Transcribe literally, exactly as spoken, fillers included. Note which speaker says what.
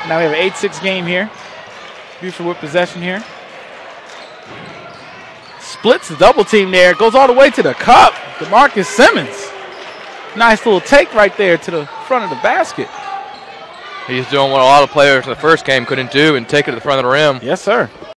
Speaker 1: Now we have an eight six game here. Buford with possession here. Splits the double team there. Goes all the way to the cup. DeMarcus Simonds. Nice little take right there to the front of the basket.
Speaker 2: He's doing what a lot of players in the first game couldn't do and take it to the front of the rim.
Speaker 1: Yes, sir.